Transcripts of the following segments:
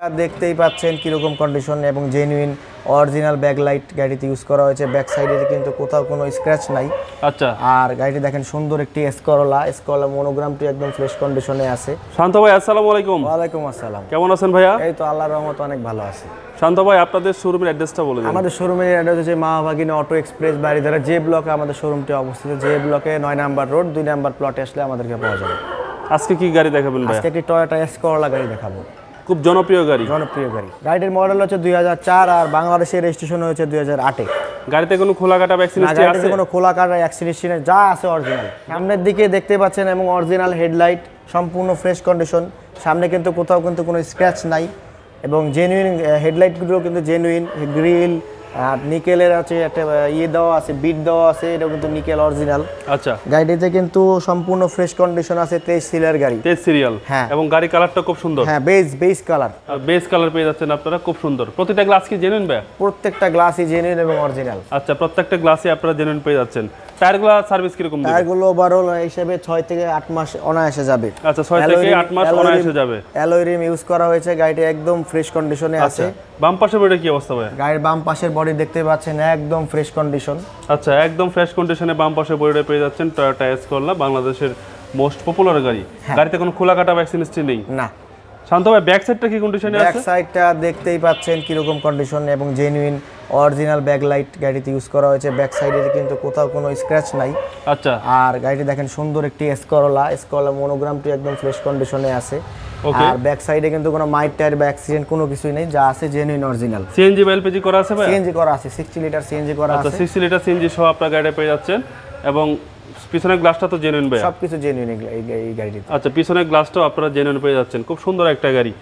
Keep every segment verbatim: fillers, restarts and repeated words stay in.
দেখতেই পাচ্ছেন কিরকম কন্ডিশন এবং জেনুইন অরিজিনাল ব্যাকলাইট গাড়িতে ইউজ করা হয়েছে। ব্যাক সাইডে কিন্তু কোথাও কোনো স্ক্র্যাচ নাই। আচ্ছা, আর গাড়িটি দেখেন সুন্দর একটি Corolla, Corolla মনোগ্রামটি একদম ফ্রেশ কন্ডিশনে আছে। শান্ত ভাই আসসালামু আলাইকুম। ওয়ালাইকুম আসসালাম। কেমন আছেন ভাইয়া? এই তো আল্লাহর রহমতে অনেক ভালো আছি। শান্ত ভাই আপনাদের শোরুমের অ্যাড্রেসটা বলে দিন। আমাদের শোরুমের অ্যাড্রেস হচ্ছে মা বাগিনা অটো এক্সপ্রেস বারিধারা যে ব্লকে আমাদের শোরুমটি অবস্থিত। যে ব্লকে নয় নাম্বার রোড দুই নাম্বার প্লটে আসলে আমাদেরকে পাওয়া যাবে। আজকে কি গাড়ি দেখাবেন ভাই? আজকে একটি টয়োটা Corolla গাড়ি দেখাবো। খুব জনপ্রিয় গাড়ি। জনপ্রিয় গাড়ি। গাড়িটির মডেল হচ্ছে দুই হাজার চার আর বাংলাদেশের রেজিস্ট্রেশন হয়েছে দুই হাজার আট এ। গাড়িতে কোনো খোলা কাটা ভ্যাকসিন আছে? গাড়িতে কোনো খোলা কাটা অ্যাক্সিডেন্ট যা আছে অরিজিনাল। সামনের দিকে দেখতে পাচ্ছেন এবং অরিজিনাল হেডলাইট সম্পূর্ণ ফ্রেশ কন্ডিশন। সামনে কিন্তু কোথাও কিন্তু কোনো স্ক্র্যাচ নাই এবং জেনুইন হেডলাইটগুলো কিন্তু জেনুইন। গ্রিল আর নিকেলের আছে একটা ইয়ে দেওয়া আছে, বিট দেওয়া আছে, এটাও কিন্তু নিকেল অরিজিনাল। আচ্ছা, গাড়িতে কিন্তু সম্পূর্ণ ফ্রেশ কন্ডিশন আছে। তেইশ সিরিয়াল গাড়ি। তেইশ সিরিয়াল। হ্যাঁ। এবং গাড়ি কালারটা খুব সুন্দর। হ্যাঁ, beige beige colour. Beige colour পেয়ে যাচ্ছেন আপনারা, খুব সুন্দর। প্রতিটা গ্লাস কি জেনুইন ভাই? প্রত্যেকটা গ্লাসই জেনুইন এবং অরিজিনাল। আচ্ছা, প্রত্যেকটা গ্লাসই আপনারা জেনুইন পেয়ে যাচ্ছেন। টায়ারগুলো সার্ভিস কিরকম দিবেন? টায়ারগুলো ওভারঅল হিসেবে ছয় থেকে আট মাস অনায়াসে যাবে। আচ্ছা, ছয় থেকে আট মাস অনায়াসে যাবে। অ্যালয় রিম ইউজ করা হয়েছে। গাড়িটা একদম ফ্রেশ কন্ডিশনে আছে। বাম পাশের বডির কি অবস্থা ভাই? গাড়ির বাম পাশের বডি দেখতে পাচ্ছেন একদম ফ্রেশ কন্ডিশন। আচ্ছা, একদম ফ্রেশ কন্ডিশনে বাম পাশের বডিটা পেয়ে যাচ্ছেন। টয়োটা Corolla বাংলাদেশের মোস্ট পপুলার গাড়ি। গাড়িতে কোনো খোলা কাটা ভ্যাকসিন হিস্ট্রি নেই? না। শান্ত ভাই ব্যাক সাইডটা কি কন্ডিশনে আছে? ব্যাক সাইডটা দেখতেই পাচ্ছেন কিরকম কন্ডিশন এবং জেনুইন অরিজিনাল ব্যাকলাইট গাড়িতে ইউজ করা হয়েছে। ব্যাক সাইডে কিন্তু কোথাও কোনো স্ক্র্যাচ নাই। আচ্ছা। আর গাড়িটি দেখেন সুন্দর একটি Corolla, Corolla মনোগ্রামটি একদম ফ্রেশ কন্ডিশনে আছে। ওকে। আর ব্যাক সাইডে কিন্তু কোনো মাইট টায়ার বা অ্যাক্সিডেন্ট কোনো কিছুই নেই, যা আছে জেনুইন অরিজিনাল। সিএনজি বা এলপিজি করা আছে ভাই? সিএনজি করা আছে, ষাট লিটার সিএনজি করা আছে। আচ্ছা, ষাট লিটার সিএনজি সহ আপনারা গাড়িটা পেয়ে যাচ্ছেন এবং পিছনের গ্লাসটা তো জেনুইন ভাই? সবকিছু জেনুইন এই গাড়িটিতে। আচ্ছা, পিছনের গ্লাসটাও আপনারা জেনুইন পেয়ে যাচ্ছেন। খুব সুন্দর একটা গাড়ি।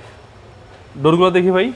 ডোরগুলো দেখি ভাই।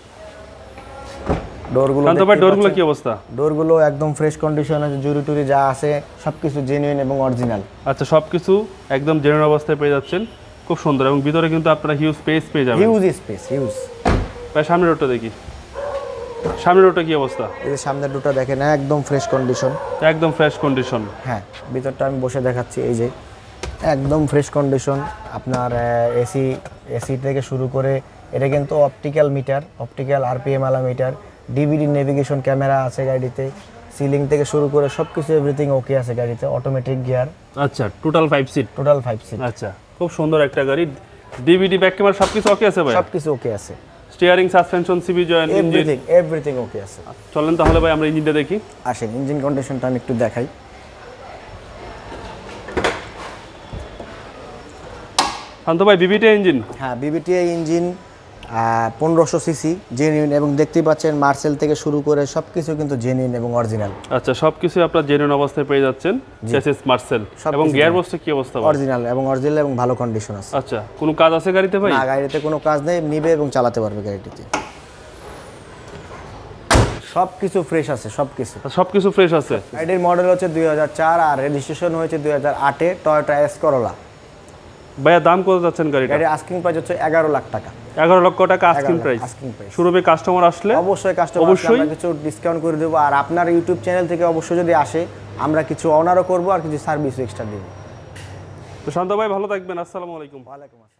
ডোরগুলো শান্ত ভাই ডোরগুলো কি অবস্থা? ডোরগুলো একদম ফ্রেশ কন্ডিশন আছে। জুরি টুরি যা আছে সবকিছু জেনুইন এবং অরিজিনাল। আচ্ছা, সবকিছু একদম জেনুইন অবস্থায় পেয়ে যাচ্ছেন। খুব সুন্দর এবং ভিতরে কিন্তু আপনারা হিউজ স্পেস পেয়ে যাবেন। Huge space, huge. ভাই সামনের রোডটা দেখি। সামনের রোডটা কি অবস্থা? এই যে সামনের রোডটা দেখেন একদম ফ্রেশ কন্ডিশন। একদম ফ্রেশ কন্ডিশন। হ্যাঁ, ভিতরটা আমি বসে দেখাচ্ছি। এই যে একদম ফ্রেশ কন্ডিশন। আপনার এসি এসি থেকে শুরু করে এটা কিন্তু অপটিক্যাল মিটার, অপটিক্যাল আরপিএম আলা মিটার, ডিভিডি নেভিগেশন ক্যামেরা আছে গাড়িতে। সিলিং থেকে শুরু করে সবকিছু এভরিথিং ওকে আছে গাড়িতে। Automatic gear. আচ্ছা, total five seat. Total five seat. আচ্ছা, খুব সুন্দর একটা গাড়ি। ডিভিডি ব্যাক ক্যামেরা সবকিছু ওকে আছে ভাই? সবকিছু ওকে আছে। Steering, suspension, CB joint, everything everything okay আছে। চলেন তাহলে ভাই আমরা ইঞ্জিনটা দেখি। আসেন, ইঞ্জিন কন্ডিশনটা আমি একটু দেখাই। শান্ত ভাই বিবিটি ইঞ্জিন? হ্যাঁ, বিবিটি ইঞ্জিন, পনেরোশো সিসি, জেনুইন এবং দেখতেই পাচ্ছেন মার্সেল থেকে শুরু করে সবকিছু কিন্তু জেনুইন এবং অরিজিনাল। আচ্ছা, সবকিছু আপনারা জেনুইন অবস্থায় পেয়ে যাচ্ছেন। চেসিস মার্সেল এবং গিয়ার বক্সটা কি অবস্থা? অরিজিনাল এবং অরিজিনাল এবং ভালো কন্ডিশন আছে। আচ্ছা, কোনো কাজ আছে গাড়িতে ভাই? না, গাড়িতে কোনো কাজ নেই, নিবে এবং চালাতে পারবে গাড়িটিতে। সবকিছু ফ্রেশ আছে, সবকিছু সবকিছু ফ্রেশ আছে। গাড়ির মডেল হচ্ছে দুই হাজার চার আর রেজিস্ট্রেশন হয়েছে দুই হাজার আট এ। Toyota Corolla। ভাইয়া দাম কত যাচ্ছেন গাড়িটা? গাড়ির আস্কিং প্রাইস হচ্ছে এগারো লাখ টাকা। এগারো লক্ষ টাকা আস্কিং প্রাইস। শোরুমে কাস্টমার আসলে অবশ্যই কাস্টমার আসলে আমরা কিছু ডিসকাউন্ট করে দেবো। আর আপনার ইউটিউব চ্যানেল থেকে অবশ্যই যদি আসে আমরা কিছু অনারও করবো আর কিছু সার্ভিসও এক্সট্রা দেবো। তো শান্ত ভাই ভালো থাকবেন। আসসালামু আলাইকুম। ওয়ালাইকুম আসসালাম।